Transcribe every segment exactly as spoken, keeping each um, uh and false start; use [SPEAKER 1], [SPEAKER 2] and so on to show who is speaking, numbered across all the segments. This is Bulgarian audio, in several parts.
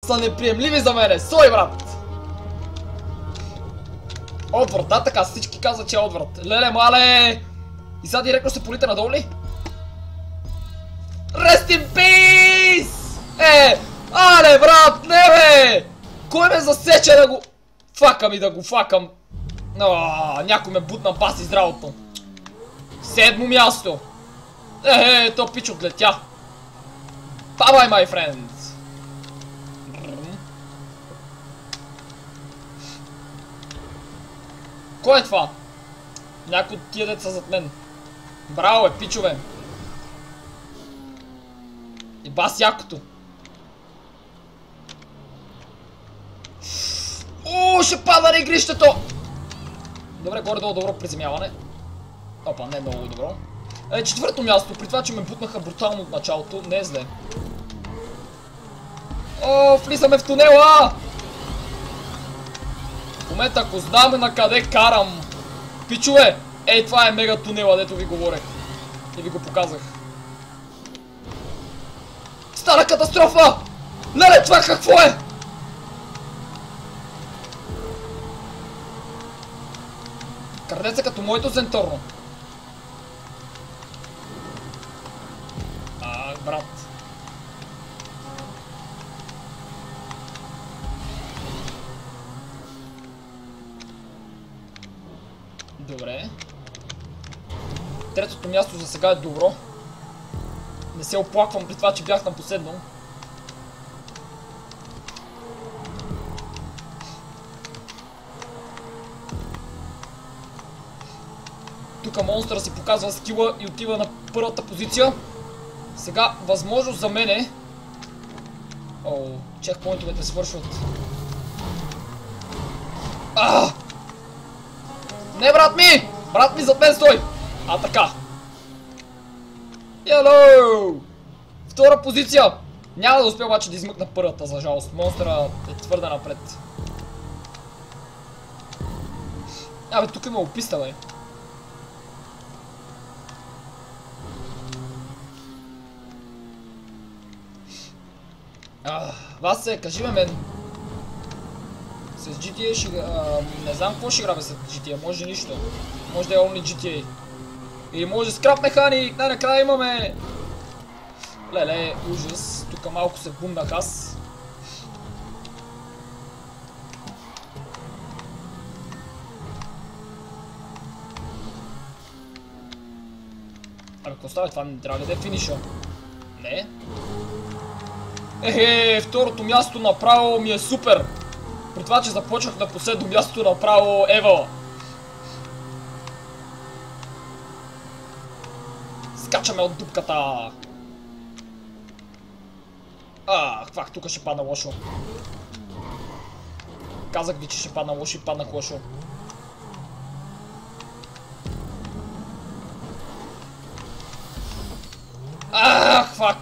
[SPEAKER 1] са неприемливи за мене. Сой, брат! Отврат, да, така, всички казват, че е отврат. Леле, мале! И сега директно се полите надолу ли? Rest in peace! Е! Але, брат, не бе! Кой ме засече да го... Факам и да го факам. Аааа, някой ме бутна бас из работа. Седмо място. Е, то пич отлетя. Bye-bye, my friends. Кой е това? Някой от тия деца зад мен. Браво е, пичове. И бас якото. Ууу, ще пада на игрището! Добре, горе-долу добро приземяване. Опа, не е много добро. Е, четвърто място, при това, че ме бутнаха брутално от началото, не е зле. О, влизаме в тунела! В момента, ако знаме на къде карам. Пичове, ей, това е мега тунела, дето ви говорех. И ви го показах. Стана катастрофа! Леле, това какво е? Крадеца като моето зенторно. А, брат. Добре. Третото място за сега е добро. Не се оплаквам при това, че бях на последно. Тук монстъра си показва скила и отива на първата позиция. Сега възможност за мене. О, чекпоинтовете свършват. А! Не, брат ми! Брат ми зад мен стой! А, така. Йелоу! Втора позиция! Няма да успя обаче да измъкна първата, за жалост. Монстъра е твърде напред. Абе, тук има описта, бе. Вас се, кажи ме мен. С джи ти ей ще... А, не знам какво ще играме с джи ти ей, може нищо. Може да е only джи ти ей. Или може скрап механик, най-накрая имаме... Леле, ужас. Тук малко се бумнах аз. Абе, какво става? Това не трябва ли да е финиша? Не. Ехе, второто място направо ми е супер. При това, че започнах на последно място направо Ева. Скачаме от дупката. А, хвах, тук ще падна лошо. Казах ви, че ще падна лошо и паднах лошо. А, хвак.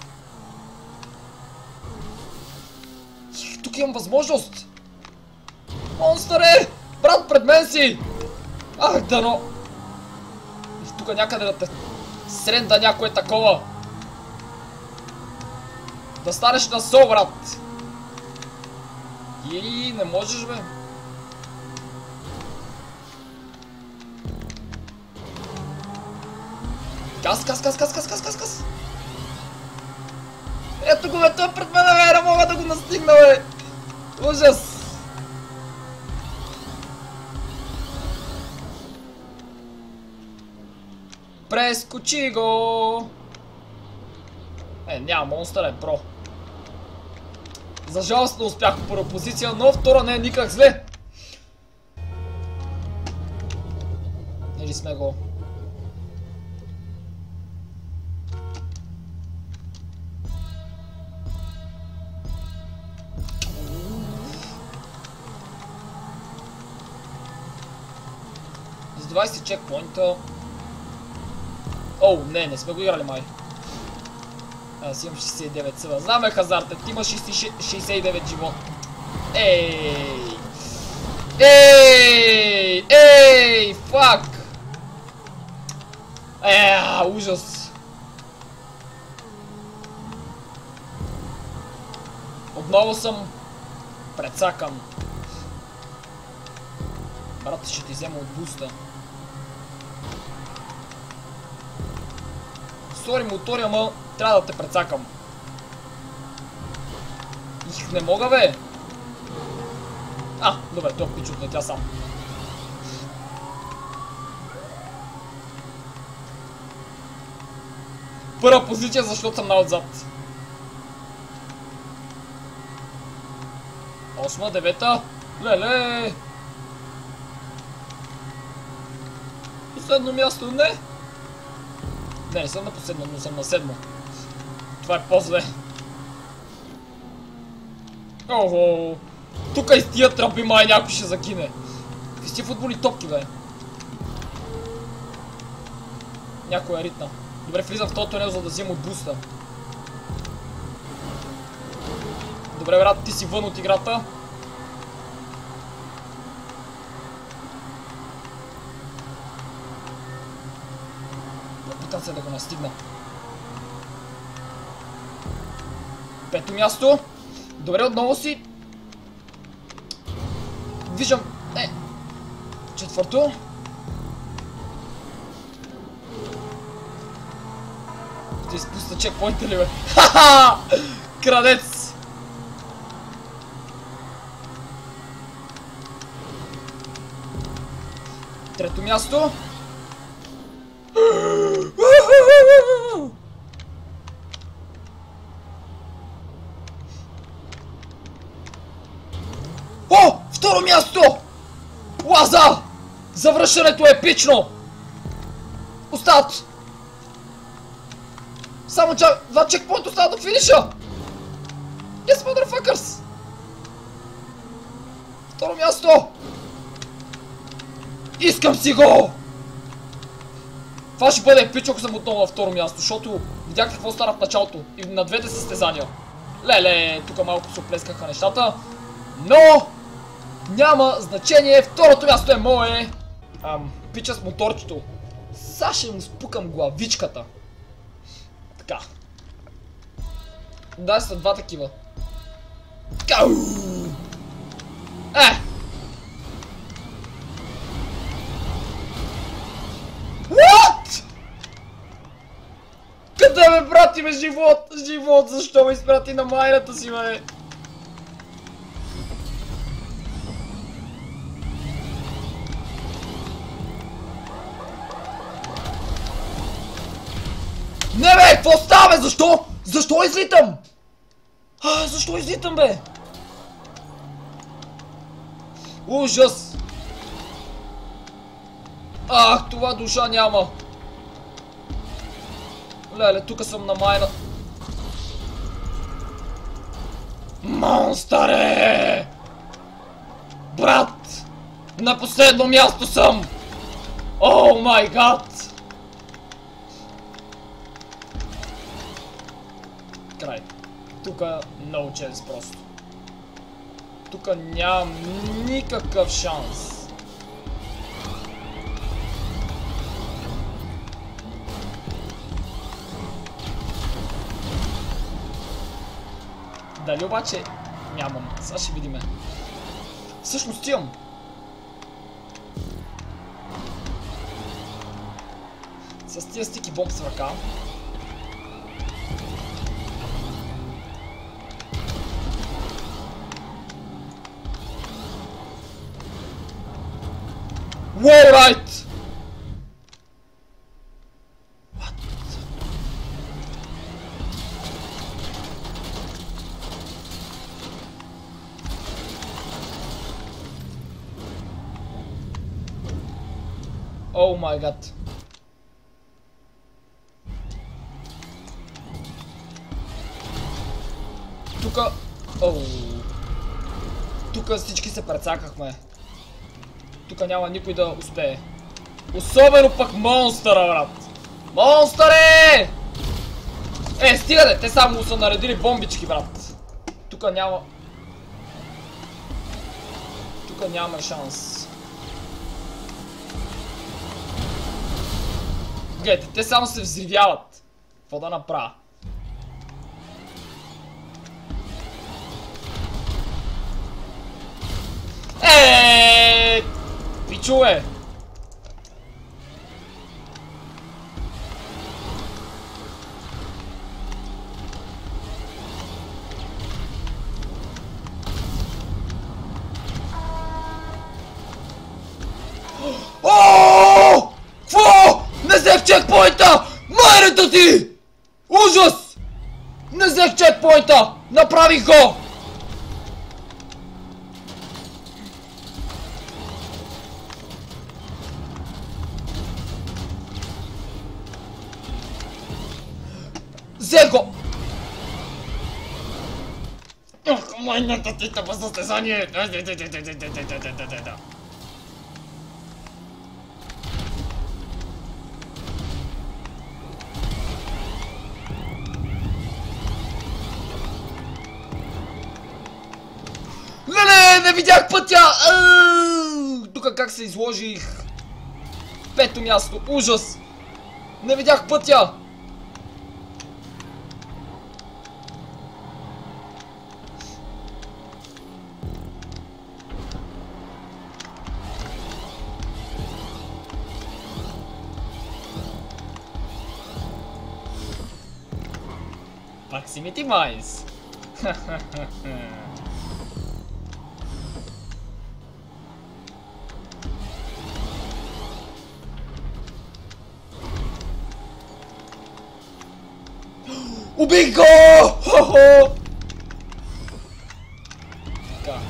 [SPEAKER 1] Тук имам възможност. Монстъре! Брат, пред мен си! Ах, дано! Тук някъде да те сренда някое такова. Да станеш на со, брат! И не можеш, бе. Газ, газ, газ, газ, газ, газ, газ, газ! Ето го, бе, той е пред мен, бе, не мога да го настигна, бе! Ужас! Прескочи го! Е, няма монстър, е про. За жалост не успях по първа позиция, но втора не е никак зле. Или сме го? С двайсет чекпоинта. Оу, не, не сме го играли май. Аз имам шейсет и девет съда. Знаме, хазарта, ти имаш шейсет и девет живот. Ей! Ей! Ей! Фак! Еее, ужас! О Отново съм прецакан. Брат, ще ти взема от буста. Сори, мотори, ама трябва да те прецакам. Их, не мога, бе! А, добре, той пич отлетя сам. Първа позиция, защото съм на-отзад. Осма, девета. Леле! Последно място, не? Не, не съм на последно, но съм на седмо. Това е по-зле. Охо! Тука и с тия тръпи май някой ще закине. Какви сте футболни топки, бе? Някой е ритна. Добре, влизам в този тунел, за да взема от буста. Добре, брат, ти си вън от играта. Опитам се да го настигна. Пето място. Добре, отново си. Виждам. Е. Четвърто. Ще изпусна чекпоинта ли, бе? Ха-ха! Крадец! Трето място. О! Второ място! Лаза! Завръщането е епично! Остават! Само чак... Два чекпоинта остават до финиша! Yes, motherfuckers! Второ място! Искам си го! Това ще бъде епично, ако съм отново на второ място, защото видях какво стана в началото и на двете състезания. Леле, тук малко се оплескаха нещата, но няма значение, второто място е мое. Ам, пича с моторчето. Сега ще му спукам главичката. Така. Дай са два такива. Кау! Е! What? Къде ме прати, бе, живот? Живот, защо ме изпрати на майната си, бе? Не, бе, какво става, бе? Защо? Защо излитам? А, защо излитам, бе? Ужас! Ах, това душа няма. Леле, тук съм на майна. Монстъре! Брат! На последно място съм! О май гад! Край. Тука no chance просто. Тука нямам никакъв шанс. Дали обаче нямам. Сега ще видиме. Всъщност имам. С тия стики бомб с ръка. Уолрайт! О май гад. Тука... Оу. Тука всички се прецакахме. Тука няма никой да успее. Особено пък монстъра, брат. Монстъре! Е, стига де, те само са наредили бомбички, брат. Тука няма... Тука нямаме шанс. Гледайте, те само се взривяват. Какво да направя? Е, пичове! Ооо! Кво? Не взех чекпоинта! Майрата ти! Ужас! Не взех чекпоинта! Направих го! Взех го! Ох, майната ти тъпа състезание! Леле, не видях пътя! Тук как се изложих? Пето място, ужас! Не видях пътя! Proximity Mines. Убих го! Хо-хо! Така.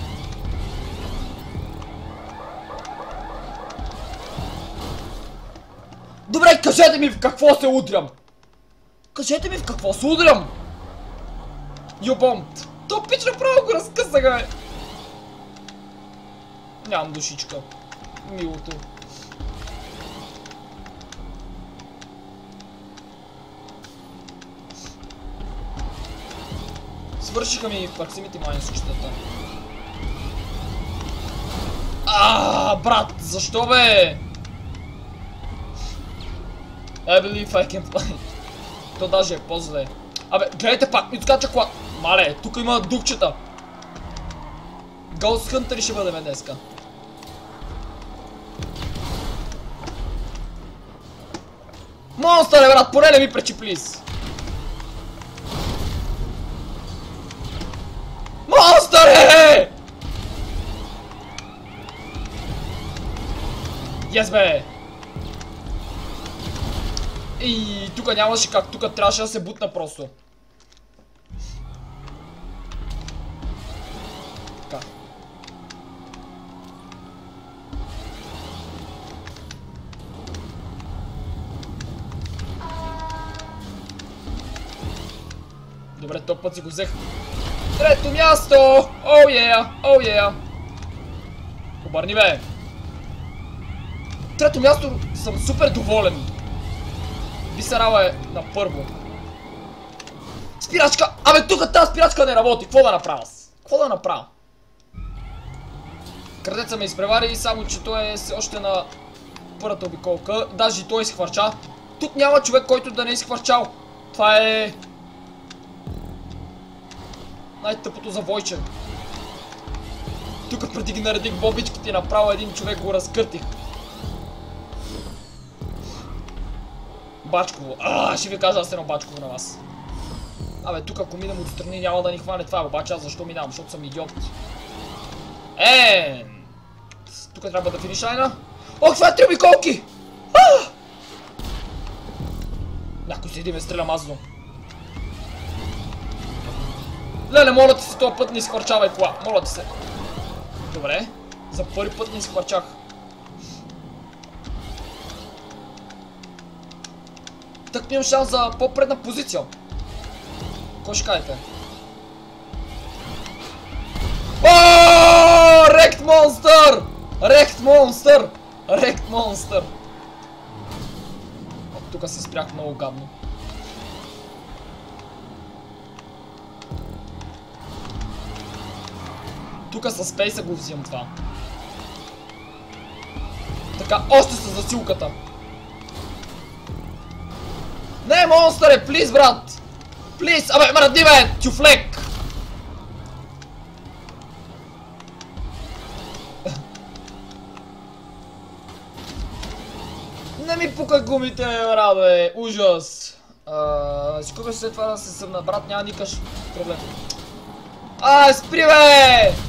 [SPEAKER 1] Добре, кажете ми в какво се удрям! Кажете ми в какво се удрям! Юбомт! То пич направо го разкъсаха, бе! Нямам душичка. Милото. Свършиха ми Proximity Mines същата. Ааа, брат, защо бе? I believe I can fly. То даже е по-зле. Абе, гледайте пак, ми скача кола. Мале, тук има дупчета. Ghost Hunter ще бъдем днеска. Монстър, брат, поне не ми пречи, плиз. Монстър, е! Yes, бе! И тук нямаше как, тук трябваше да се бутна просто. Така. Добре, топ път си го взех. Трето място! Оу ея! Оу ея! Обърни, бе! Трето място съм супер доволен. Бисерала е на първо. Спирачка! Абе, тук тази спирачка не работи. Какво да направя аз? Какво да направя? Крадеца ме изпревари, само че той е още на първата обиколка. Даже и той изхвърча. Тук няма човек, който да не е изхвърчал. Това е... най-тъпото завойче. Тук преди ги наредих бобичките и направо един човек го разкъртих. Бачково. Ааа, ще ви кажа аз едно бачково на вас. Абе, тук ако минем отстрани няма да ни хване това, обаче аз защо минавам? Защото съм идиот. Еее! Тук трябва да финишайна. Ох, това е три обиколки! Някой седи ме стреля мазно. Леле, моля ти се, този път не изхвърчавай кола. Моля ти се. Добре. За първи път не изхвърчах. Так имам шанс за по-предна позиция. Кой ще кажете? Ооо! Рект монстър! Рект монстър! Рект монстър! Тук се спрях много гадно. Тук със спейса го взимам това. Така, още с засилката. Не, монстър е, плиз, брат! Плиз! Абе, мради, бе! Тюфлек! Не ми пукай гумите, бе, ужас. А, си купя след това да се съмна, брат, няма никакъв проблем. А, спри, бе!